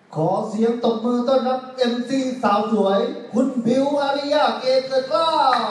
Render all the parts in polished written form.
ขอเสียงตบมือต้อนรับ MC สาวสวยคุณผิวอาริยาเกตเกล้า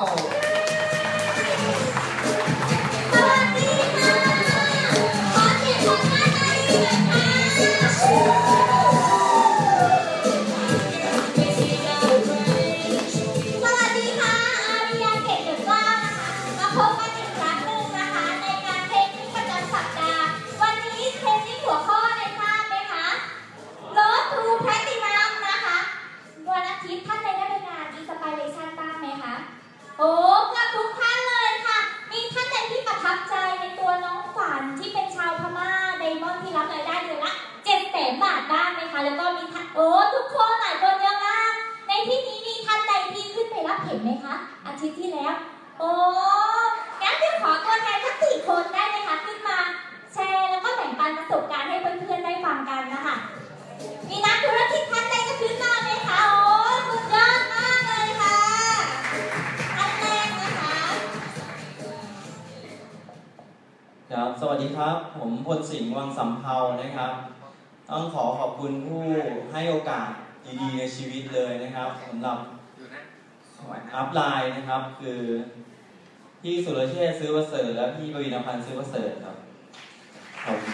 โอ้กับทุกท่านเลยค่ะมีท่านใดที่ประทับใจในตัวน้องฝันที่เป็นชาวพม่าไดมอนด์ที่รับรายได้เดือนละ700,000 บาทบ้างไหมคะแล้วก็มีท่านทุกคนหลายคนเยอะมากในที่นี้มีท่านใดที่ขึ้นไปรับเห็นไหมคะอาทิตย์ที่แล้วงั้นเดี๋ยวขอตัวแทนทั้ง4 คนได้ไหมคะขึ้นมาแชร์แล้วก็แบ่งปันประสบการณ์ให้เพื่อนๆได้ฟังกันนะคะมีนักธุรกิจท่านใดจะขึ้นมาไหมคะสุดยอดมากเลยค่ะครับสวัสดีครับผมพลสิงห์วังสำเภานะครับต้องขอบคุณผู้ให้โอกาสดีๆในชีวิตเลยนะครับสำหรับอัพไลน์นะครับคือพี่สุรเชษฐ์ซื้อประเสริฐและพี่ปวีณพันธ์ซื้อประเสริฐครับขอบคุณ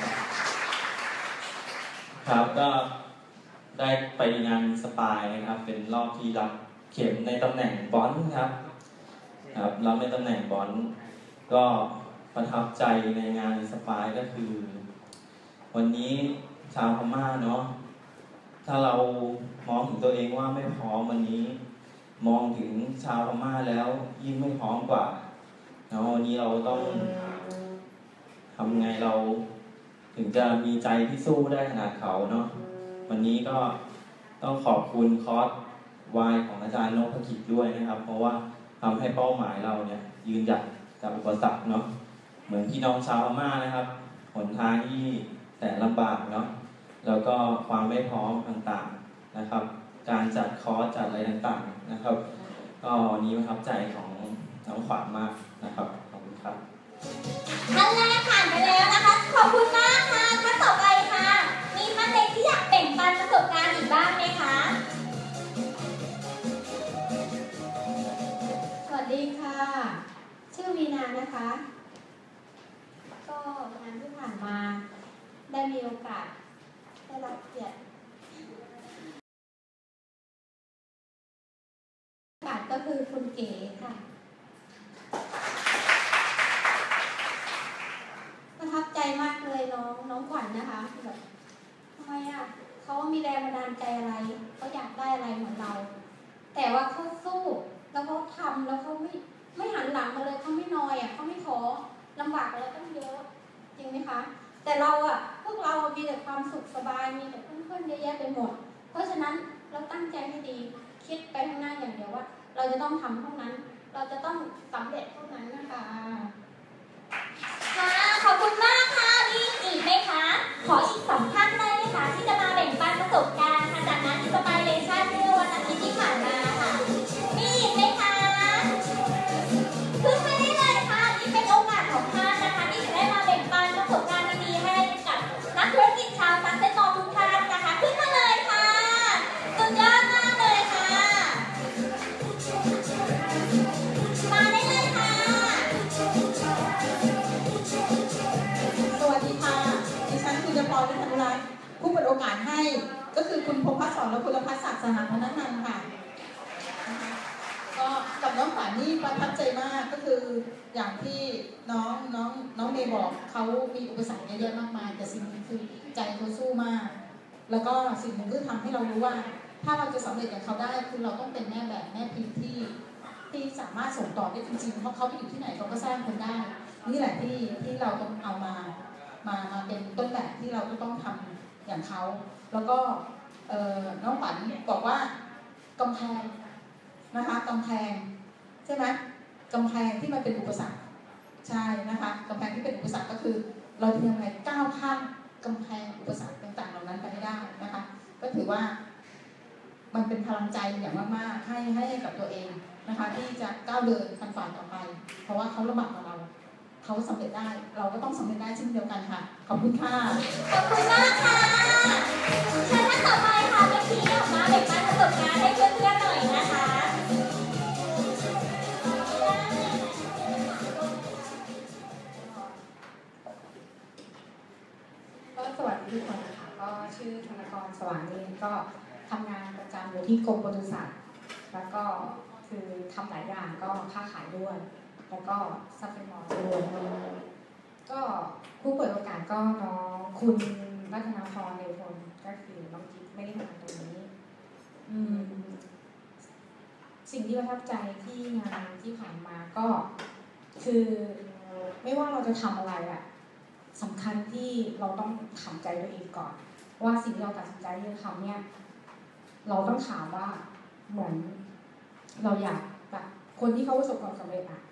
ครับก็ได้ไปงานสปายนะครับเป็นรอบที่รับเข็มในตำแหน่งบอลครับรับในตำแหน่งบอลก็ประทับใจในงานสปายก็คือวันนี้ชาวพม่าเนาะถ้าเรามองถึงตัวเองว่าไม่พร้อมวันนี้มองถึงชาวพม่าแล้วยิ่งไม่พร้อมกว่าเนาะวันนี้เราต้องทำไงเราถึงจะมีใจที่สู้ได้ขนาดเขาเนาะวันนี้ก็ต้องขอบคุณคอร์สวายของอาจารย์นพกิจด้วยนะครับเพราะว่าทำให้เป้าหมายเราเนี่ยยืนหยัดกับอุปสรรคเนาะเหมือนพี่น้องชาวพม่านะครับหนทางที่แต่ลำบากเนาะแล้วก็ความไม่พร้อมต่างๆนะครับการจัดคอร์สจัดอะไรต่างๆนะครับก็วันนี้ประทับใจของน้องขวัญมากนะครับขอบคุณครับท่านแรกผ่านไปแล้วนะคะขอบคุณมากค่ะท่านต่อไปค่ะมีท่านใดที่อยากแบ่งปันประสบการณ์อีกบ้างไหมคะสวัสดีค่ะชื่อวีนานะคะก็งานที่ผ่านมาได้มีโอกาสได้รับเกียรติก็คือคุณเก๋ค่ะประทับใจมากเลยน้องขวัญนะคะแบบทำไมเขามีแรงบันดาลใจอะไรเขาอยากได้อะไรเหมือนเราแต่ว่าเขาสู้แล้วเขาทำแล้วเขาไม่หันหลังมาเลยเขาไม่นอยเขาไม่ท้อลำบากอะไรตั้งเยอะจริงไหมคะแต่เราพวกเรามีแต่ความสุขสบายมีแต่เพื่อนๆเยอะแยะไปหมดเพราะฉะนั้นเราตั้งใจให้ดีคิดไปข้างหน้าอย่างเดียวว่าเราจะต้องทำเท่านั้นเราจะต้องสำเร็จเท่านั้นนะคะค่ะขอบคุณมากค่ะมีอีกไหมคะขออีก2 ท่านได้ไหมคะที่จะมาแบ่งปันประสบการณ์ค่ะจากนั้นที่สปายเลชั่นเมื่อวันอาทิตย์ที่ผ่านมาค่ะมีอีกไหมคะขึ้นไปได้เลยค่ะนี่เป็นโอกาสของท่านนะคะที่จะได้มาแบ่งปันประสบการณ์ดีๆให้กับนักธุรกิจชาวซักเซนนอทุกท่านนะคะขึ้นมาเลยค่ะสุดยอดมากเลยค่ะมาได้เลยค่ะสวัสดีค่ะดิฉันคุณจพร ธนุรัตน์ผู้เปิดโอกาสให้ก็คือคุณพงษ์พัฒน์สอนและคุณพัฒน์ศักดิ์สหพนันนันท์ค่ะก็กับน้องขวัญนี่ประทับใจมากก็คืออย่างที่น้องเมย์บอกเขามีอุปสรรคเยอะแยะมากมายแต่สิ่งหนึ่งคือใจเขาสู้มากแล้วก็สิ่งหนึ่งที่ทำให้เรารู้ว่าถ้าเราจะสำเร็จกับเขาได้คือเราต้องเป็นแม่แบบแม่พิมพ์ที่สามารถส่งต่อได้จริงๆเพราะเขาไปอยู่ที่ไหนเขาก็สร้างคนได้นี่แหละที่เราต้องเอามาเป็นต้นแบบที่เราก็ต้องทำอย่างเขาแล้วก็น้องขวัญบอกว่ากำแพงนะคะกำแพงใช่ไหมกำแพงที่มันเป็นอุปสรรคใช่นะคะกำแพงที่เป็นอุปสรรคก็คือเราจะยังไงก้าวข้ามกำแพงอุปสรรคต่างๆเหล่านั้นไปให้ได้นะคะก็ถือว่ามันเป็นพลังใจอย่างมากๆให้กับตัวเองนะคะที่จะก้าวเดินฟันฝ่าต่อไปเพราะว่าเขาลำบากกว่าเราเขาสำเร็จได้เราก็ต้องสำเร็จได้เช่นเดียวกันค่ะขอบคุณค่ะขอบคุณมากค่ะเชิญท่านต่อไปค่ะเป็นพี่ออกมาแบ่งปันประสบการณ์ให้เพื่อนๆหน่อยนะคะก็สวัสดีทุกคนนะคะก็ชื่อธนกรสว่างเองก็ทำงานประจำอยู่ที่กรมปศุสัตว์แล้วก็คือทำหลายอย่างก็ค้าขายด้วยแล้วก็ซัพพอร์ตด้วยก็ผู้เปิดโอกาสก็น้องคุณรัตนาพรในพลก็คือน้องจิ๊บไม่ได้มาตรงนี้สิ่งที่ประทับใจที่งานที่ผ่านมาก็คือไม่ว่าเราจะทำอะไรอะสำคัญที่เราต้องถามใจตัวเองก่อนว่าสิ่งที่เราตัดสินใจที่จะทำเนี่ยเราต้องถามว่าเหมือนเราอยากแบบคนที่เขาประสบความสำเร็จอะ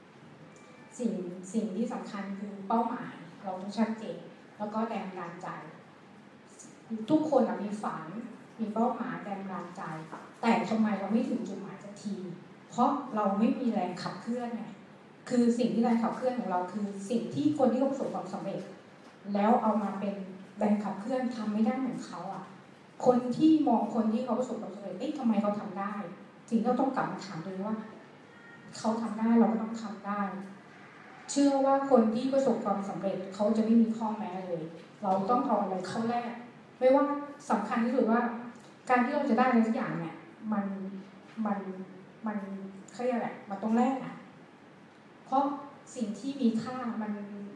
สิ่งที่สำคัญคือเป้าหมายเราต้องชัดเจนแล้วก็แรงบันดาลใจทุกคนมีฝันมีเป้าหมายแรงบันดาลใจแต่ทำไมเราไม่ถึงจุดหมายสักทีเพราะเราไม่มีแรงขับเคลื่อนไงคือสิ่งที่แรงขับเคลื่อนของเราคือสิ่งที่คนที่เขาประสบความสำเร็จแล้วเอามาเป็นแรงขับเคลื่อนทำไม่ได้เหมือนเขาอ่ะคนที่มองคนที่เขาประสบความสำเร็จทำไมเขาทำได้สิ่งที่เราต้องกลับมาถามตัวเองว่าเขาทำได้เราก็ต้องทำได้เชื่อว่าคนที่ประสบความสำเร็จเขาจะไม่มีข้อแม้เลยเราต้องเอาอะไรเข้าแรกไม่ว่าสำคัญที่สุดว่าการที่เราจะได้อะไรสักอย่างเนี่ยมันเขาเรียกอะไรมันต้องแรกอ่ะเพราะสิ่งที่มีค่ามัน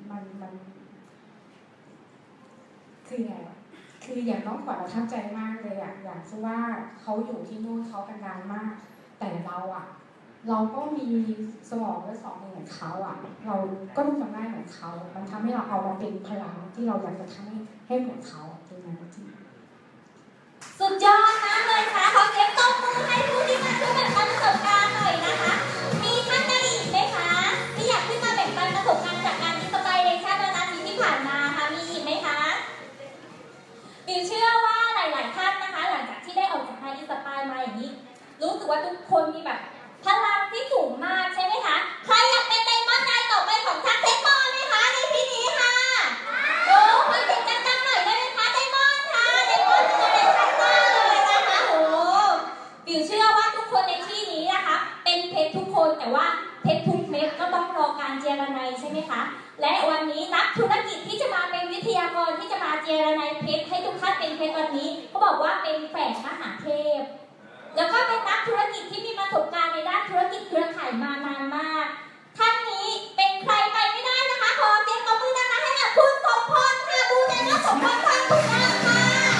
คือไงคืออย่างน้องขวัญประทับใจมากเลยอ่ะอย่างที่ว่าเขาอยู่ที่นู่นเขากันนานมากแต่เราก็มีสมองและสองมือเหมือนเขาอ่ะเราก็ต้องทำได้เหมือนเขามันทำให้เราเอามาเป็นพลังที่เราอยากจะทำให้เหมือนเขาตรงนั้นจริงสุดยอดมากเลยค่ะขอเสียงตบมือให้ผู้ที่มาช่วยแบ่งปันประสบการณ์หน่อยนะคะมีท่านใดอีกไหมคะที่อยากขึ้นมาแบ่งปันประสบการณ์จากงานอินสไปเรชั่นวันอาทิตย์ที่ผ่านมาค่ะมีอีกไหมคะบิวเชื่อว่าหลายๆท่านนะคะหลังจากที่ได้ออกจากงานอินสไปมาอย่างนี้รู้สึกว่าทุกคนมีแบบพลังที่สูงมากใช่ไหมคะใครอยากเป็นไดมอนด์นายต่อไปของทักเซ็ตบอลไหมคะในที่นี้ค่ะโอ้ขอเสียงดังๆหน่อยได้ไหมคะไดมอนด์ค่ะไดมอนด์จะเป็นชัดมากเลยนะคะโอ้บิวเชื่อว่าทุกคนในที่นี้นะคะเป็นเพชรทุกคนแต่ว่าเพชรทุกเม็ดก็ต้องรอการเจรไนใช่ไหมคะและวันนี้นักธุรกิจที่จะมาเป็นวิทยากรที่จะมาเจรไนเพชรให้ทุกท่านเป็นเพชรวันนี้เขาบอกว่าเป็นแฝดมหาเทพแล้วก็เป็นนักธุรกิจที่มีประสบการณ์ในด้านธุรกิจเครือข่ายมานานมากท่านนี้เป็นใครไปไม่ได้นะคะขอเสียงปรบมือดังๆให้กับคุณสมพรค่ะบูเดนและสมพรค่ะคุณมากค่ะ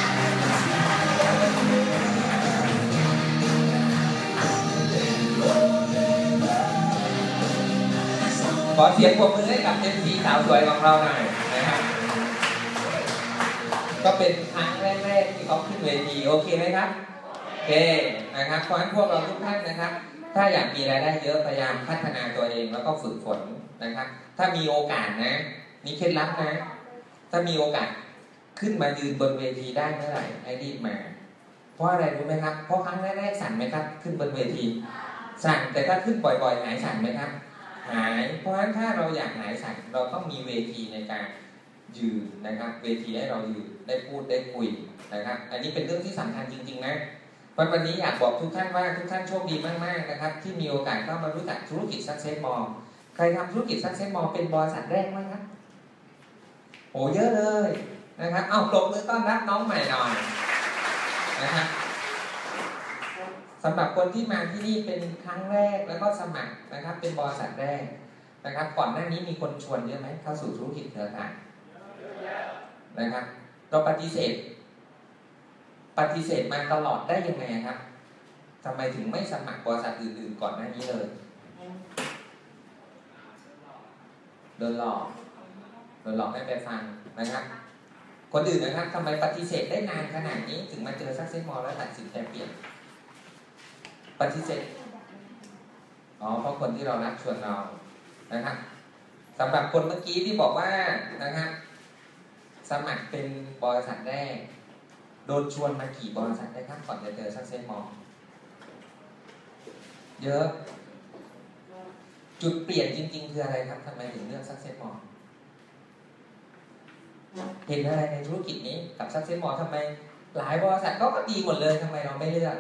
ขอเสียงปรบมือให้กับ MC สาวสวยของเราหน่อยนะครับก็เป็นครั้งแรกๆที่เขาขึ้นเวทีโอเคไหมครับโอเคนะครับเพราะฉะนั้นพวกเราทุกท่านนะครับถ้าอยากมีรายได้เยอะพยายามพัฒนาตัวเองแล้วก็ฝึกฝนนะครับถ้ามีโอกาสนะมีเคล็ดลับนะถ้ามีโอกาสขึ้นมายืนบนเวทีได้เมื่อไหร่ให้รีบมาเพราะอะไรรู้ไหมครับเพราะครั้งแรกๆสั่นไหมครับขึ้นบนเวทีสั่นแต่ถ้าขึ้นบ่อยๆหายสั่นไหมครับหายเพราะฉะนั้นถ้าเราอยากหายสั่นเราต้องมีเวทีในการยืนนะครับเวทีให้เรายืนได้พูดได้คุยนะครับอันนี้เป็นเรื่องที่สำคัญจริงๆนะวันนี้อยากบอกทุกท่านว่าทุกท่านโชคดีมากๆนะครับที่มีโอกาสเข้ามารู้จักธุรกิจ Success Mall ใครทำธุรกิจ Success Mall เป็นบริษัทแรกไหมครับโอ้เยอะเลยนะครับเอาปรบมือต้อนรับน้องใหม่หน่อยนะครับสำหรับคนที่มาที่นี่เป็นครั้งแรกแล้วก็สมัครนะครับเป็นบริษัทแรกนะครับก่อนหน้านี้มีคนชวนเยอะไหมเข้าสู่ธุรกิจเครือข่ายนะครับเราปฏิเสธมาตลอดได้ยังไงครับทำไมถึงไม่สมัครบริษัทอื่นๆก่อนหน้านี้เลยโดนหลอกให้ไปฟังนะครับคนอื่นนะครับทำไมปฏิเสธได้นานขนาดนี้ถึงมาเจอSuccess Mallแล้วตัดสินใจเปลี่ยนปฏิเสธเพราะคนที่เรารักชวนเรานะครับสำหรับคนเมื่อกี้ที่บอกว่านะครับสมัครเป็นบริษัทแรกโดนชวนมากี่บริษัทได้ครับก่อนจะเจอSuccess Mallเยอะจุดเปลี่ยนจริงๆคืออะไรครับทำไมถึงเลือก Success Mall เห็นอะไรในธุรกิจนี้กับ Success Mall ทำไมหลายบริษัทก็ดีหมดเลยทำไมเราไม่เลือก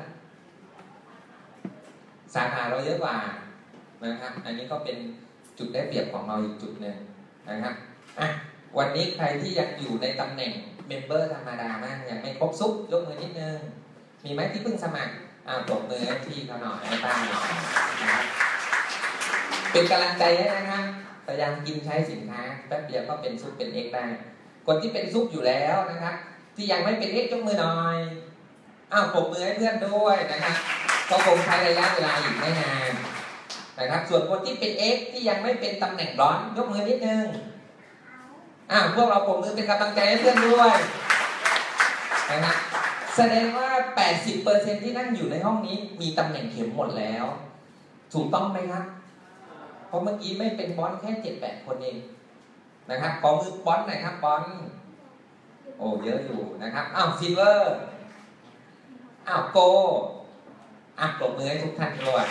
สาขาเราเยอะกว่านะครับอันนี้ก็เป็นจุดได้เปรียบของเราอีกจุดหนึ่งนะครับวันนี้ใครที่ยังอยู่ในตำแหน่งเมมเบอร์ธรรมดามากยังไม่ครบซุปยกมือนิดนึงมีไหมที่เพิ่งสมัครปรบมือให้พี่เขาหน่อยให้ป้าหน่อยนะครับเป็นกำลังใจให้นะครับพยายามกินใช้สินค้าแป๊บเดียวก็เป็นซุปเป็นเอ็กได้คนที่เป็นซุปอยู่แล้วนะครับที่ยังไม่เป็นเอ็กยกมือหน่อยปรบมือให้เพื่อนด้วยนะครับก็คงใช้ระยะเวลาอีกไม่นานนะครับส่วนคนที่เป็น X ที่ยังไม่เป็นตำแหน่งร้อนยกมือนิดนึงพวกเราปรบมือเป็นกำลังใจให้เพื่อนด้วยนะครับแสดงว่า 80% ที่นั่งอยู่ในห้องนี้มีตำแหน่งเข็มหมดแล้วถูกต้องไหมครับเพราะเมื่อกี้ไม่เป็นบอสแค่ 7-8 คนเองนะครับขอมือบอสหน่อยครับบอสโอ้เยอะอยู่นะครับซิลเวอร์โกปรบมือให้ทุกท่านด้วย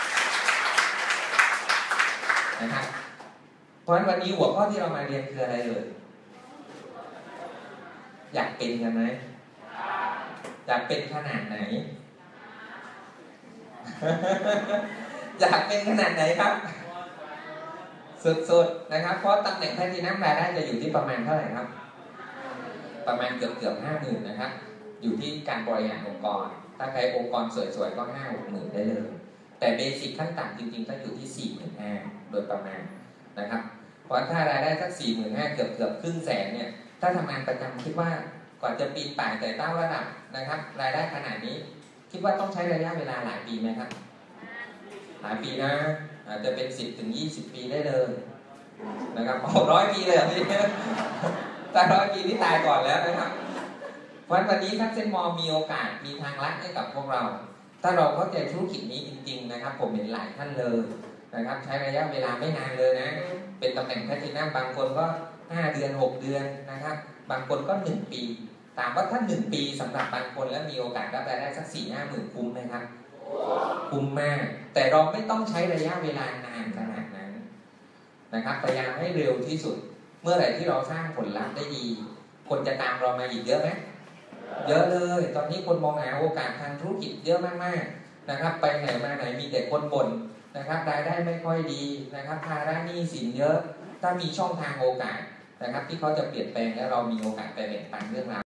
นะครับเพราะฉะนั้นวันนี้หัวข้อที่เรามาเรียนคืออะไรเลยอยากเป็นกันไหมอยากเป็นขนาดไหน อยากเป็นขนาดไหนครับสุดๆนะครับเพราะตำแหน่งแพลทินัมรายได้จะอยู่ที่ประมาณเท่าไหร่ครับประมาณเกือบ50,000นะครับอยู่ที่การบริหารองค์กรถ้าใครองค์กรสวยๆก็50,000-60,000ได้เลยแต่เบสิกขั้นต่ำจริงๆก็อยู่ที่45,000โดยประมาณนะครับเพราะถ้ารายได้สัก45,000เกือบครึ่งแสนเนี่ยถ้าทำงานประจำคิดว่าก่อนจะปีนป่ายแต่เต้าระดับนะครับรายได้ขนาดนี้คิดว่าต้องใช้ระยะเวลาหลายปีไหมครับหลายปีนะอาจจะเป็น10-20 ปีได้เลยนะครับ100 ปีเลยพี่แต่100 ปีนี่ตายก่อนแล้วนะครับวันนี้Success Mallมีโอกาสมีทางลัดให้กับพวกเราถ้าเราเข้าใจธุรกิจนี้จริงๆนะครับผมเห็นหลายท่านเลยนะครับใช้ระยะเวลาไม่นานเลยนะเป็นตำแหน่งแพลทินัมบางคนก็5 เดือน6 เดือนนะครับบางคนก็1 ปีถามว่าถ้า1 ปีสำหรับบางคนแล้วมีโอกาสรับรายได้สัก 4-5 หมื่นคุ้มไหมครับคุ้มมากแต่เราไม่ต้องใช้ระยะเวลานานขนาดนั้นนะครับพยายามให้เร็วที่สุดเมื่อไหร่ที่เราสร้างผลลัพธ์ได้ดีคนจะตามเรามาอีกเยอะไหมเยอะเลยตอนนี้คนมองหาโอกาสทางธุรกิจเยอะมากๆนะครับไปไหนมาไหนมีแต่คนบ่นนะครับรายได้ไม่ค่อยดีนะครับภาระหนี้สินเยอะถ้ามีช่องทางโอกาสนะครับที่เขาจะเปลี่ยนแปลงและเรามีโอกาสไปแบ่งปันเรื่องราว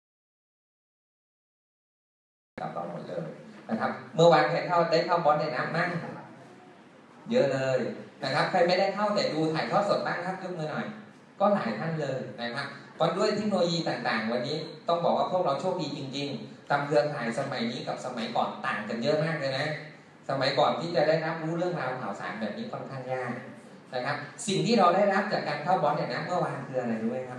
กับเราหมดเลยนะครับเมื่อวานใครได้เข้าบอสในน้ำมั่งเยอะเลยนะครับใครไม่ได้เข้าแต่ดูถ่ายทอดสดบ้างครับยกมือหน่อยก็หลายท่านเลยนะครับเพราะด้วยเทคโนโลยีต่างๆวันนี้ต้องบอกว่าพวกเราโชคดีจริงๆทำเครือข่ายสมัยนี้กับสมัยก่อนต่างกันเยอะมากเลยนะสมัยก่อนที่จะได้รับรู้เรื่องราวข่าวสารแบบนี้ค่อนข้างยากนะครับสิ่งที่เราได้รับจากการเข้าบอสเนี่ยนะเมื่อวานคืออะไรรู้ไหมครับ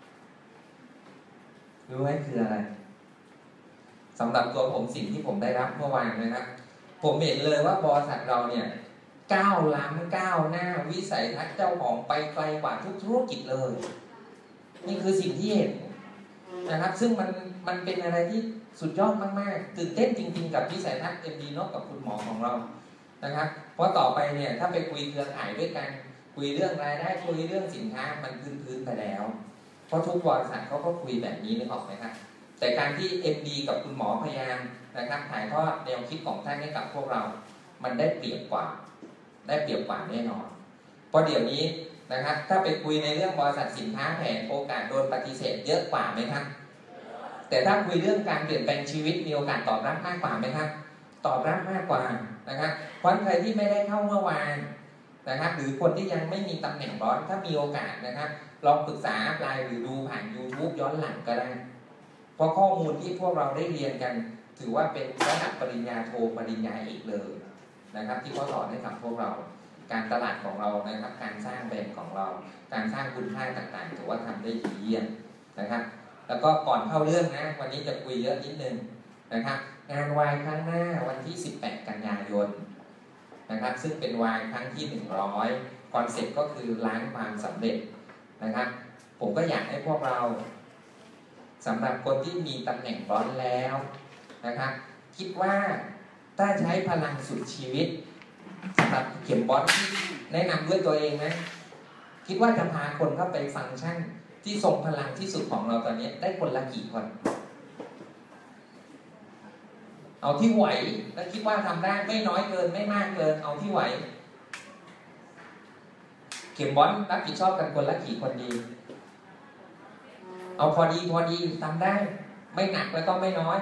รู้ไหมคืออะไรสำหรับตัวผมสิ่งที่ผมได้รับเมื่อวานนะครับผมเห็นเลยว่าบริษัทเราเนี่ยก้าวล้ำก้าวหน้าวิสัยทัศน์เจ้าของไปไกลกว่าทุกธุรกิจเลยนี่คือสิ่งที่เห็นนะครับซึ่งมันเป็นอะไรที่สุดยอดมากๆตื่นเต้นจริงๆกับวิสัยทัศน์ MD นกกับคุณหมอของเรานะครับเพราะต่อไปเนี่ยถ้าไปคุยเครือข่ายด้วยกันคุยเรื่องรายได้คุยเรื่องสินค้ามันพื้นๆไปแล้วเพราะทุกบริษัทเขาก็คุยแบบนี้นึกออกไหมครับแต่การที่ MD กับคุณหมอพยายามนะครับถ่ายทอดแนวคิดของท่านให้กับพวกเรามันได้เปรียบกว่าแน่นอนเพราะเดี๋ยวนี้นะครับถ้าไปคุยในเรื่องบริษัทสินค้าแผนโอกาสโดนปฏิเสธเยอะกว่าไหมครับแต่ถ้าคุยเรื่องการเปลี่ยนแปลงชีวิตมีโอกาสตอบรับมากกว่าไหมครับตอบรับมากกว่านะครับเพราะใครที่ไม่ได้เข้าเมื่อวานนะครับหรือคนที่ยังไม่มีตำแหน่งบอสถ้ามีโอกาสนะครับลองปรึกษาไลน์หรือดูผ่าน YouTube ย้อนหลังก็ได้เพราะข้อมูลที่พวกเราได้เรียนกันถือว่าเป็นระดับปริญญาโทปริญญาเอกเลยนะครับที่เขาสอนให้กับพวกเราการตลาดของเรานะครับการสร้างแบรนด์ของเราการสร้างคุณค่าต่างๆถือว่าทำได้ดีเยี่ยมนะครับแล้วก็ก่อนเข้าเรื่องนะวันนี้จะคุยเยอะนิดนึงนะครับงานวายครั้งหน้าวันที่18 กันยายนนะครับซึ่งเป็นวายครั้งที่100คอนเซ็ปต์ก็คือล้านความสำเร็จนะครับผมก็อยากให้พวกเราสำหรับคนที่มีตำแหน่งร้อนแล้วนะครับคิดว่าถ้าใช้พลังสุดชีวิตสำหรับเข็มบอสที่แนะนำด้วยตัวเองนะคิดว่าจะพาคนเข้าไปฟังก์ชันที่ทรงพลังที่สุดของเราตอนนี้ได้คนละกี่คนเอาที่ไหวและคิดว่าทำได้ไม่น้อยเกินไม่มากเกินเอาที่ไหวเข็มบอสรับผิดชอบกันคนละกี่คนดีเอาพอดีทำได้ไม่หนักแล้วก็ไม่น้อย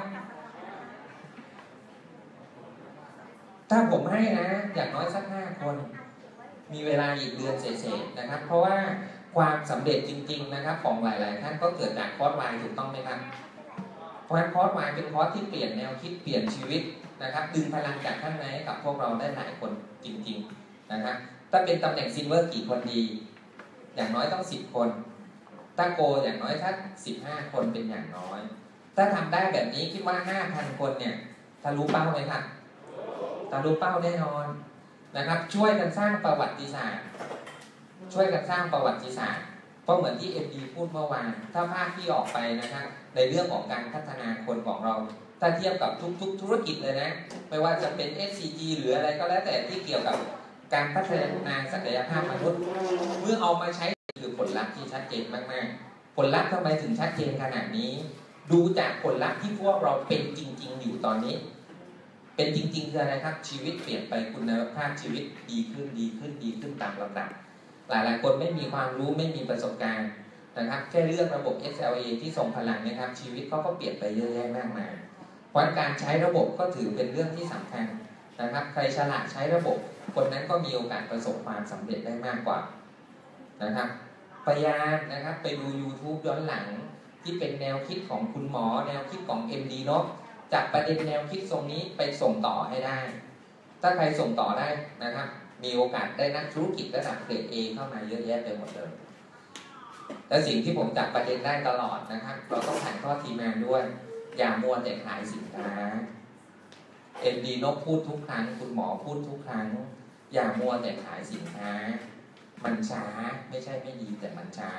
ถ้าผมให้นะอย่างน้อยสัก5 คนมีเวลาอีกเดือนเศษๆนะครับเพราะว่าความสำเร็จจริงๆนะครับของหลายๆท่านก็เกิดจากคอร์สวายถูกต้องไหมครับเพราะฉะนั้นคอร์สวายเป็นคอร์สที่เปลี่ยนแนวคิดเปลี่ยนชีวิตนะครับดึงพลังจากข้างในให้กับพวกเราได้หลายคนจริงๆนะครับถ้าเป็นตำแหน่งซิลเวอร์กี่คนดีอย่างน้อยต้อง10 คนถ้าโกอย่างน้อยถ้า15 คนเป็นอย่างน้อยถ้าทำได้แบบนี้คิดว่า 5,000 คนเนี่ยทะลุเป้าไหมครับทะลุเป้าแน่นอนนะครับช่วยกันสร้างประวัติศาสตร์ช่วยกันสร้างประวัติศาสตร์เพราะเหมือนที่MDพูดเมื่อวานถ้าภาคที่ออกไปนะครับในเรื่องของการพัฒนาคนของเราถ้าเทียบกับทุกธุรกิจเลยนะไม่ว่าจะเป็น SCG หรืออะไรก็แล้วแต่ที่เกี่ยวกับการพัฒนาศักยภาพมนุษย์เมื่อเอามาใช้คือผลลัพธ์ที่ชัดเจนมากๆผลลัพธ์ทำไมถึงชัดเจนขนาดนี้ดูจากผลลัพธ์ที่พวกเราเป็นจริงๆอยู่ตอนนี้เป็นจริงๆคืออะไรครับชีวิตเปลี่ยนไปคุณภาพชีวิตดีขึ้นตามลำดับหลายๆคนไม่มีความรู้ไม่มีประสบการณ์นะครับแค่เลือกระบบ SLA ที่ทรงพลังนะครับชีวิตเขาก็เปลี่ยนไปเยอะแยะมากมายเพราะการใช้ระบบก็ถือเป็นเรื่องที่สำคัญนะครับใครฉลาดใช้ระบบคนนั้นก็มีโอกาสประสบความสำเร็จได้มากกว่านะครับพยายามนะครับไปดู YouTube ย้อนหลังที่เป็นแนวคิดของคุณหมอแนวคิดของ MD เนาะจับประเด็นแนวคิดตรงนี้ไปส่งต่อให้ได้ถ้าใครส่งต่อได้นะครับมีโอกาสได้นักธุรกิจระดับเกรด A เข้ามาเยอะแยะไปหมดเลยและสิ่งที่ผมจับประเด็นได้ตลอดนะครับเราต้องถ่ายทอดทีมงานด้วยอย่ามัวแต่ขายสินค้า MD นกพูดทุกครั้งคุณหมอพูดทุกครั้งอย่ามัวแต่ขายสินค้ามันช้าไม่ใช่ไม่ดีแต่มันช้า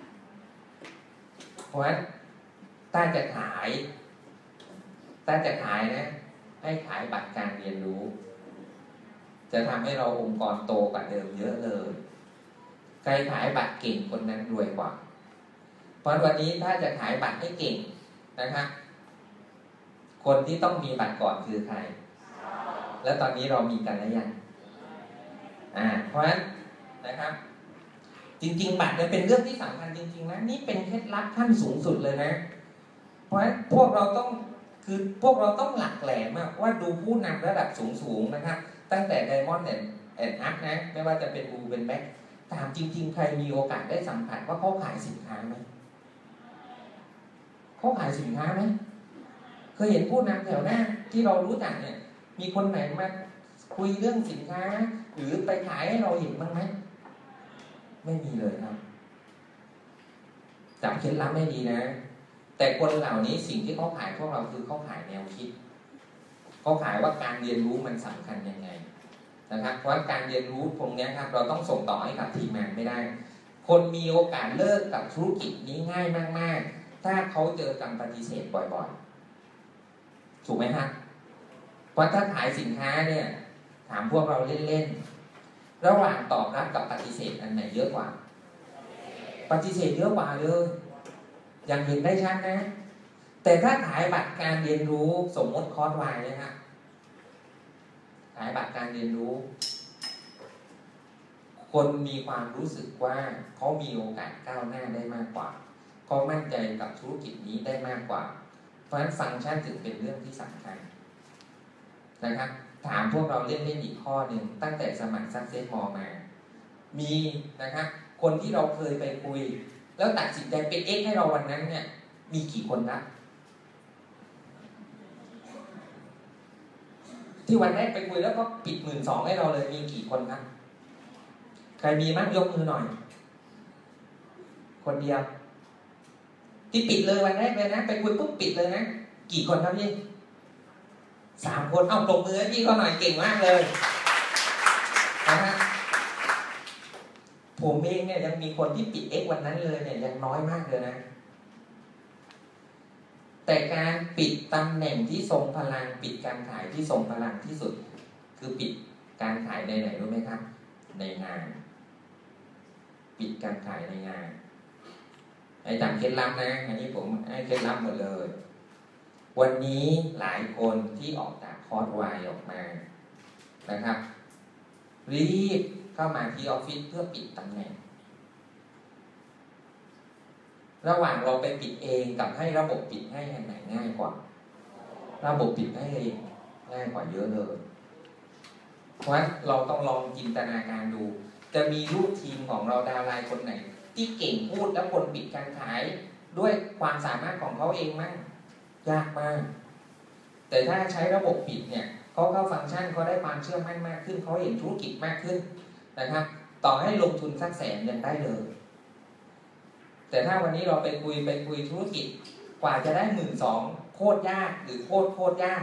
เพราะฉะนั้นถ้าจะขายนะให้ขายบัตรการเรียนรู้จะทำให้เราองค์กรโตกว่าเดิมเยอะเลยใครขายบัตรเก่งคนนั้นรวยกว่าเพราะวันนี้ถ้าจะขายบัตรให้เก่งนะครับคนที่ต้องมีบัตรก่อนคือใครแล้วตอนนี้เรามีกันหรือยังเพราะฉะนั้นนะครับจริงๆบัตรเนี่ยเป็นเรื่องที่สำคัญจริงๆนะนี่เป็นเคล็ดลับขั้นสูงสุดเลยนะเพราะฉะนั้นพวกเราต้องหลักแหลมว่าดูผู้นำระดับสูงๆนะครับตั้งแต่ Diamond and Up นะไม่ว่าจะเป็นบูเป็นแบ็คถามจริงๆใครมีโอกาสได้สัมผัสว่าเขาขายสินค้าไหมเขาขายสินค้าไหมเคยเห็นผู้นำแถวหน้าที่เรารู้จักเนี่ยมีคนไหนมาคุยเรื่องสินค้าหรือไปขายให้เราเห็นบ้างไหมไม่มีเลยครับจับเคล็ดลับไม่ดีนะแต่คนเหล่านี้สิ่งที่เขาขายพวกเราคือเขาขายแนวคิดเขาขายว่าการเรียนรู้มันสำคัญยังไงนะครับเพราะการเรียนรู้ตรงนี้ครับเราต้องส่งต่อให้กับทีมงานไม่ได้คนมีโอกาสเลิกกับธุรกิจนี้ง่ายมากๆถ้าเขาเจอการปฏิเสธบ่อยๆถูกไหมครับเพราะถ้าขายสินค้าเนี่ยถามพวกเราเล่นๆระหว่างตอบรับกับปฏิเสธอันไหนเยอะกว่าปฏิเสธเยอะกว่าเลยอย่างเห็นได้ชัดนะแต่ถ้าขายบัตรการเรียนรู้สมมติคอร์สวายนะครับขายบัตรการเรียนรู้คนมีความรู้สึกว่าเขามีโอกาสก้าวหน้าได้มากกว่าเขามั่นใจกับธุรกิจนี้ได้มากกว่าเพราะฉะนั้นฟังก์ชันถึงเป็นเรื่องที่สำคัญนะครับถามพวกเราเล่นอีกข้อหนึ่งตั้งแต่สมัคร Success Mall มามีนะครับคนที่เราเคยไปคุยแล้วตัดสินใจเป็น X ให้เราวันนั้นเนี่ยมีกี่คนนะที่วันแรกไปคุยแล้วก็ปิด12,000ให้เราเลยมีกี่คนครับใครมีมั้งยกมือหน่อยคนเดียวที่ปิดเลยวันแรกเลยนะไปคุยปุ๊บปิดเลยนะกี่คนครับพี่3 คนเอาตบมือให้พี่เขาหน่อยเก่งมากเลยนะฮะผมเองเนี่ยยังมีคนที่ปิด X วันนั้นเลยเนี่ยยังน้อยมากเลยนะแต่การปิดตำแหน่งที่ทรงพลังปิดการขายที่ทรงพลังที่สุดคือปิดการขายในไหนรู้ไหมครับ ในงาน ปิดการขายในงานไอ้จำเคล็ดลับนะอันนี้ผมให้เคล็ดลับหมดเลยวันนี้หลายคนที่ออกจากคอร์สวายออกมานะครับรีบเข้ามาที่ออฟฟิศเพื่อปิดตำแหน่งระหว่างเราไปปิดเองกับให้ระบบปิดให้อันไหนง่ายกว่าระบบปิดให้เองง่ายกว่าเยอะเลยเพราะฉะนั้นเราต้องลองจินตนาการดูจะมีลูกทีมของเราดาวไลน์คนไหนที่เก่งพูดและคนปิดการขายด้วยความสามารถของเขาเองมั้งยากมากแต่ถ้าใช้ระบบปิดเนี่ยเขาเข้าฟังก์ชันเขาได้ความเชื่อมั่นมากขึ้นเขาเห็นธุรกิจมากขึ้นนะครับต่อให้ลงทุนสัก100,000ยังได้เลยแต่ถ้าวันนี้เราไปคุยธุรกิจกว่าจะได้12,000โคตรยากหรือโคตรยาก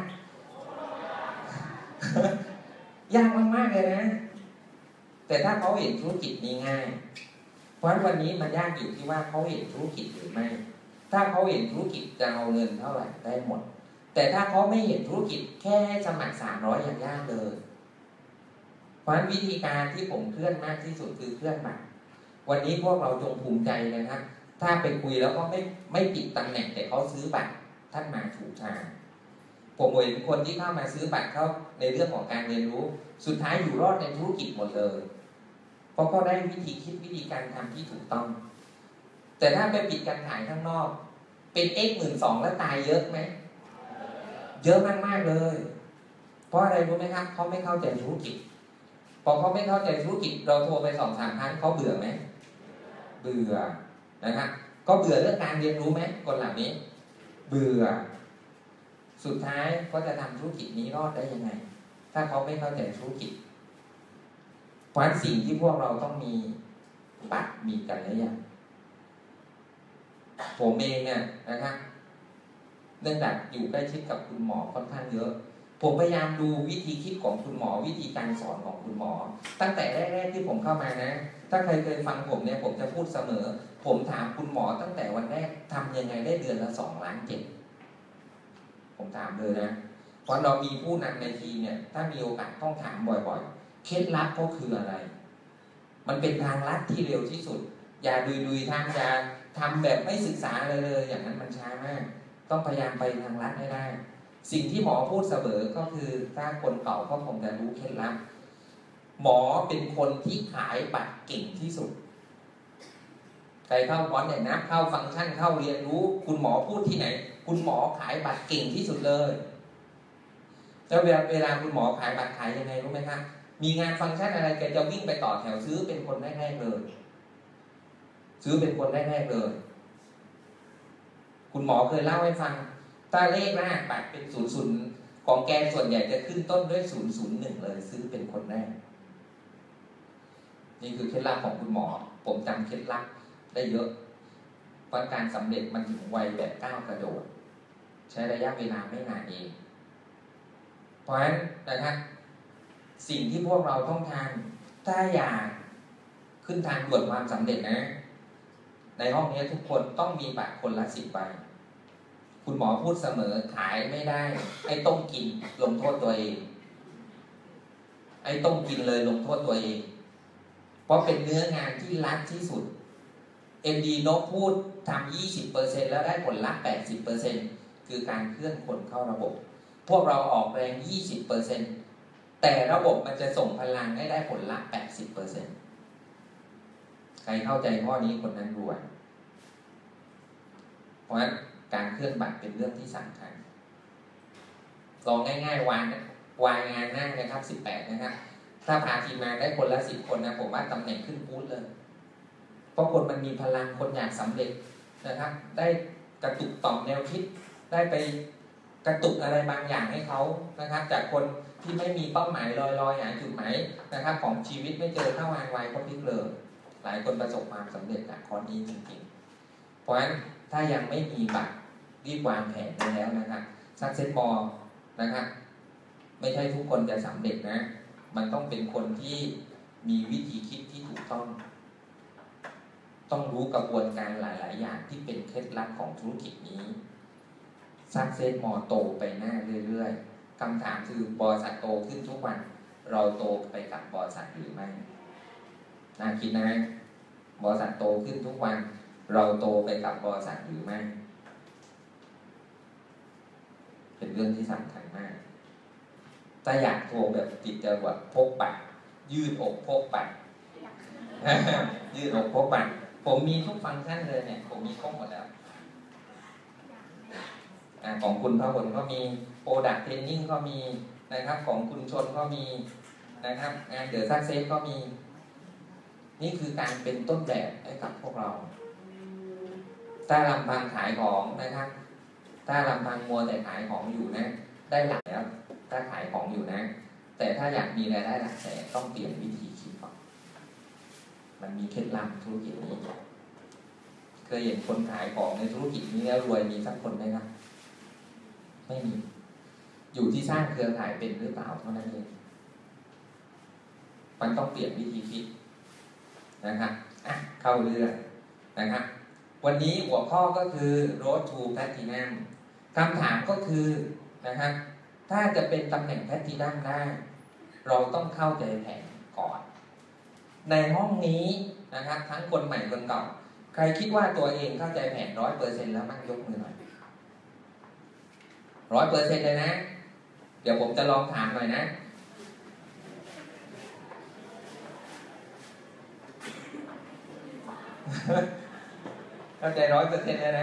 ยากมากๆเลยนะแต่ถ้าเขาเห็นธุรกิจนี้ง่ายเพราะฉะนั้นวันนี้มันยากอยู่ที่ว่าเขาเห็นธุรกิจหรือไม่ถ้าเขาเห็นธุรกิจจะเอาเงินเท่าไหร่ได้หมดแต่ถ้าเขาไม่เห็นธุรกิจแค่สมัคร300อย่างยากเลยเพราะฉะนั้นวิธีการที่ผมเคลื่อนมากที่สุดคือเคลื่อนบัตรวันนี้พวกเราจงภูมิใจนะครับถ้าไปคุยแล้วก็ไม่ปิดตำแหน่งแต่เขาซื้อบัตรท่านมาถูกทางผมเห็นคนที่เข้ามาซื้อบัตรเข้าในเรื่องของการเรียนรู้สุดท้ายอยู่รอดในธุรกิจหมดเลยเพราะเขาได้วิธีคิดวิธีการทำที่ถูกต้องแต่ถ้าไปปิดการขายข้างนอกเป็น X 12,000แล้วตายเยอะไหมเยอะมากๆเลยเพราะอะไรรู้ไหมครับเขาไม่เข้าใจธุรกิจพอเขาไม่เข้าใจธุรกิจเราโทรไป 2-3 ครั้งเขาเบื่อไหมเบื่อนะครับก็เบื่อเรื่องการเรียนรู้ไหมคนเหล่านี้เบื่อสุดท้ายก็จะทำธุรกิจนี้รอดได้ยังไงถ้าเขาไม่เข้าใจธุรกิจเพราะสิ่งที่พวกเราต้องมีบัตรมีกันแล้วอย่างผมเองเนี่ยนะครับเนื่องจากอยู่ใกล้ชิดกับคุณหมอค่อนข้างเยอะผมพยายามดูวิธีคิดของคุณหมอวิธีการสอนของคุณหมอตั้งแต่แรกๆที่ผมเข้ามานะถ้าใครเคยฟังผมเนี่ยผมจะพูดเสมอผมถามคุณหมอตั้งแต่วันแรกทำยังไงได้เดือนละ2.7 ล้านผมถามเลยนะเพราะเรามีผู้นำในทีมเนี่ยถ้ามีโอกาสต้องถามบ่อยๆเคล็ดลับก็คืออะไรมันเป็นทางลัดที่เร็วที่สุดอย่าดุยทางอย่าทำแบบไม่ศึกษาอะไรเลยอย่างนั้นมันช้ามากต้องพยายามไปทางลัดให้ได้สิ่งที่หมอพูดเสมอก็คือถ้าคนเก่าก็คงจะรู้เคล็ดลับหมอเป็นคนที่ขายบัตรเก่งที่สุดใครเข้าคอร์สเนี่ยนะเข้าฟังก์ชันเข้าเรียนรู้คุณหมอพูดที่ไหนคุณหมอขายบัตรเก่งที่สุดเลยแล้วเวลาคุณหมอขายบัตรขายยังไงรู้ไหมครับมีงานฟังก์ชันอะไรแกจะวิ่งไปต่อแถวซื้อเป็นคนแรกๆเลยซื้อเป็นคนแรกๆเลยคุณหมอเคยเล่าให้ฟังถ้าเลขแรกบัตรเป็น00ของแกส่วนใหญ่จะขึ้นต้นด้วย001เลยซื้อเป็นคนแรกนี่คือเคล็ดลับของคุณหมอผมจำเคล็ดลับได้เยอะเพราะการสำเร็จมันถึงวัยแบบก้าวกระโดดใช้ระยะเวลาไม่นานเองเพราะฉะนั้นนะครับสิ่งที่พวกเราต้องทำถ้าอยากขึ้นทางด่วนความสำเร็จนะในห้องนี้ทุกคนต้องมีบัตรคนละ10 ใบคุณหมอพูดเสมอขายไม่ได้ไอ้ต้มกินลงโทษตัวเองไอ้ต้มกินเลยลงโทษตัวเองเพราะเป็นเนื้องานที่ลัดที่สุดMD นกพูดทำ 20% แล้วได้ผลลัพธ์ 80% คือการเคลื่อนคนเข้าระบบพวกเราออกแรง 20% แต่ระบบมันจะส่งพลังให้ได้ผลลัพธ์ 80% ใครเข้าใจข้อนี้คนนั้นรวยเพราะฉะนั้นการเคลื่อนบัตรเป็นเรื่องที่สำคัญลองง่ายๆวางงานหน้านะครับ18นะครับถ้าพาทีมงานได้คนละ10 คนนะผมว่าตำแหน่งขึ้นพูดเลยเพราะคนมันมีพลังคนอยากสำเร็จนะครับได้กระตุกต่อมแนวคิดได้ไปกระตุกอะไรบางอย่างให้เขานะครับจากคนที่ไม่มีเป้าหมายลอยๆหาจุดหมายนะครับของชีวิตไม่เจอเข้าวางไว้ก็พลิกเลยหลายคนประสบความสำเร็จจากคอร์สนี้จริงๆเพราะฉะนั้นถ้ายังไม่มีบัตรรีบวางแผนไปแล้วนะครับSuccess Moreนะครับไม่ใช่ทุกคนจะสำเร็จนะมันต้องเป็นคนที่มีวิธีคิดที่ถูกต้องรู้กระบวนการหลายๆอย่างที่เป็นเคล็ดลับของธุรกิจนี้Success Moreโตไปหน้าเรื่อยๆคำถามคือบริษัทโตขึ้นทุกวันเราโตไปกับบริษัทหรือไม่น่าคิดนะบริษัทโตขึ้นทุกวันเราโตไปกับบริษัทหรือไม่เป็นเรื่องที่สำคัญมากถ้าอยากโตแบบติดจรวดพกบัตรยืดอกพกบัตร ยืดอกพกบัตรผมมีทุกฟังก์ชันเลยเนี่ยผมมีครบหมดแล้วของคุณพระพลก็มีโปรดักต์เทรนนิ่งก็มีนะครับของคุณชนก็มีนะครับงานเดอะซักเซสก็มีนี่คือการเป็นต้นแบบให้กับพวกเราถ้าลำพังขายของนะครับถ้าลำพังมัวแต่ขายของอยู่นะได้หลักแล้วถ้าขายของอยู่นะแต่ถ้าอยากมีรายได้หลักแสนต้องเปลี่ยนวิธีคิดก่อนมันมีเคล็ดลับธุรกิจนี้เคยเห็นคนขายของในธุรกิจนี้แล้วรวยมีสักคนไหมครับไม่มีอยู่ที่สร้างเครือข่ายเป็นหรือเปล่าเท่านั้นเองมันต้องเปลี่ยนวิธีคิดนะครับเข้าเรื่องนะครับวันนี้หัวข้อก็คือ Road to Platinum คำถามก็คือนะครับถ้าจะเป็นตำแหน่ง Platinum ได้เราต้องเข้าใจแผนก่อนในห้องนี้นะครับทั้งคนใหม่คนเก่าใครคิดว่าตัวเองเข้าใจแผน 100% แล้วมั่งยกมือหน่อย 100% เลยนะเดี๋ยวผมจะลองถามหน่อยนะเข้าใจ 100% เลยนะ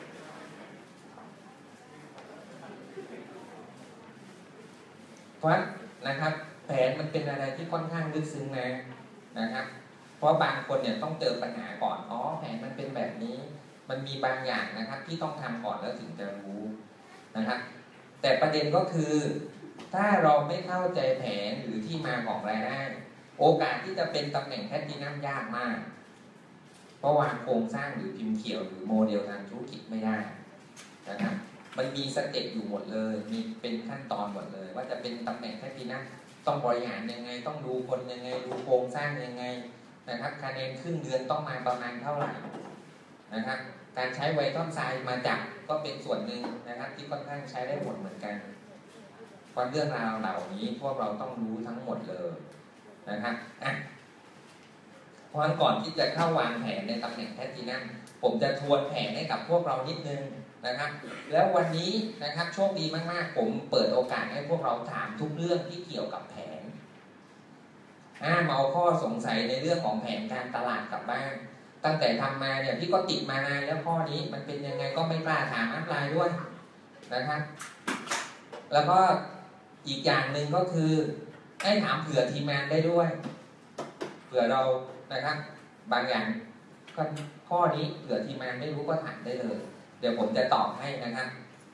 เพราะนะครับแผนมันเป็นอะไรที่ค่อนข้างลึกซึ้งนะครับเพราะบางคนเนี่ยต้องเจอปัญหาก่อนแผนมันเป็นแบบนี้มันมีบางอย่างนะครับที่ต้องทำก่อนแล้วถึงจะรู้นะครับแต่ประเด็นก็คือถ้าเราไม่เข้าใจแผนหรือที่มาของรายได้โอกาสที่จะเป็นตำแหน่งแพลทินัมยากมากเพราะวางโครงสร้างหรือพิมพ์เขียวหรือโมเดลทางธุรกิจไม่ได้นะครับมันมีสเต็ปอยู่หมดเลยมีเป็นขั้นตอนหมดเลยว่าจะเป็นตำแหน่งแพลทินัมต้องบริหารยังไงต้องดูคนยังไงดูโครงสร้างยังไงนะครับคะแนนครึ่งเดือนต้องมาประมาณเท่าไหร่นะครับการใช้ไวท์ต้นไซด์มาจากก็เป็นส่วนหนึ่งนะครับที่ค่อนข้างใช้ได้หมดเหมือนกันเพราะเรื่องราวเหล่านี้พวกเราต้องรู้ทั้งหมดเลยนะครับเพราะฉะนั้นก่อนที่จะเข้าวางแผนในตำแหน่งแพลทินัมผมจะทวนแผนให้กับพวกเรานิดนึงนะครับแล้ววันนี้นะครับโชคดีมากๆผมเปิดโอกาสให้พวกเราถามทุกเรื่องที่เกี่ยวกับแผนเอาข้อสงสัยในเรื่องของแผนการตลาดกลับบ้านตั้งแต่ทำมาเนี่ยพี่ก็ติดมานานแล้วข้อนี้มันเป็นยังไงก็ไม่กล้าถามอัพไลน์ด้วยนะครับแล้วก็อีกอย่างหนึ่งก็คือให้ถามเผื่อทีมงานได้ด้วยเผื่อเรานะครับบางอย่างข้อนี้เผื่อทีมงานไม่รู้ก็ถามได้เลยเดี๋ยวผมจะตอบให้นะครับ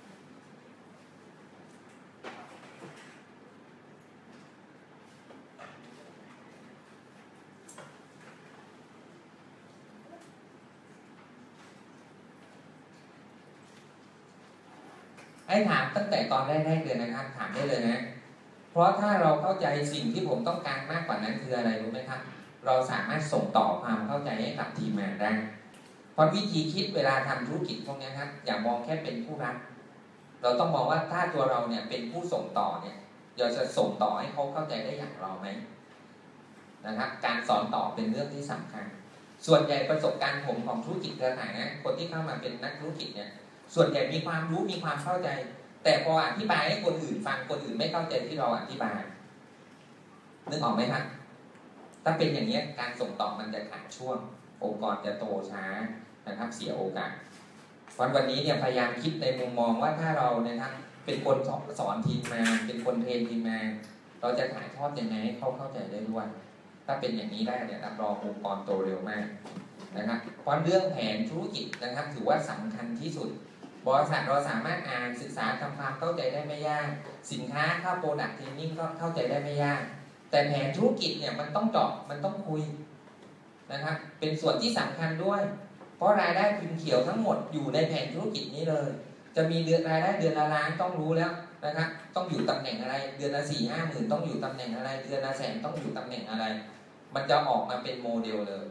ให้ถามตั้งแต่ตอนแรกๆเลยนะครับถามได้เลยนะเพราะถ้าเราเข้าใจสิ่งที่ผมต้องการมากกว่านั้นคืออะไรรู้ไหมครับเราสามารถส่งต่อความเข้าใจให้กับทีมงานได้เพราะวิธีคิดเวลาทำธุรกิจพวกนี้ครับอย่ามองแค่เป็นผู้รับเราต้องมองว่าถ้าตัวเราเนี่ยเป็นผู้ส่งต่อเนี่ยเราจะส่งต่อให้เขาเข้าใจได้อย่างเราไหมนะครับการสอนต่อเป็นเรื่องที่สำคัญส่วนใหญ่ประสบการณ์ผมของธุรกิจเครือข่ายนะคนที่เข้ามาเป็นนักธุรกิจเนี่ยส่วนใหญ่มีความรู้มีความเข้าใจแต่พออธิบายให้คนอื่นฟังคนอื่นไม่เข้าใจที่เราอธิบายนึกออกไหมครับถ้าเป็นอย่างนี้การส่งต่อมันจะขาดช่วงองค์กรจะโตช้านะครับเสียโอกาสวันนี้เนี่ยพยายามคิดในมุมมองว่าถ้าเรานะครับเป็นคนสอนทีมมาเป็นคนเทรนทีมมาเราจะถ่ายทอดยังไงให้เขาเข้าใจได้ด้วยถ้าเป็นอย่างนี้ได้เนี่ยรับรององค์กรโตเร็วมากนะครับเพราะเรื่องแผนธุรกิจนะครับถือว่าสำคัญที่สุดบริษัทเราสามารถอ่านศึกษาทำความเข้าใจได้ไม่ยากสินค้าเข้าโปรดักต์เทรนนิ่งก็เข้าใจได้ไม่ยากแต่แผนธุรกิจเนี่ยมันต้องเจาะมันต้องคุยนะครับเป็นส่วนที่สำคัญด้วยเพราะรายได้พิมพ์เขียวทั้งหมดอยู่ในแผนธุรกิจนี้เลยจะมีรายได้เดือนละล้านต้องรู้แล้วนะครับต้องอยู่ตำแหน่งอะไรเดือนละ 4-5 หมื่นต้องอยู่ตำแหน่งอะไรเดือนละแสนต้องอยู่ตำแหน่งอะไรมันจะออกมาเป็นโมเดลเลย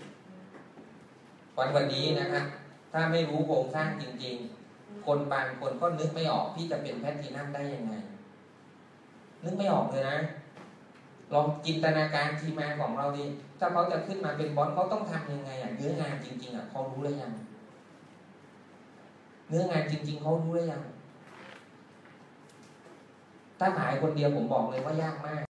วันนี้นะครับถ้าไม่รู้โครงสร้างจริงๆคนบางคนก็นึกไม่ออกพี่จะเป็นแพลทินัมได้ยังไงนึกไม่ออกเลยนะลองจินตนาการทีมงานของเราดิถ้าเขาจะขึ้นมาเป็นบอสเขาต้องทำยังไงเนื้องานจริงๆเขารู้หรือยังเนื้องานจริงๆเขารู้หรือยังถ้าขายคนเดียวผมบอกเลยว่ายากมาก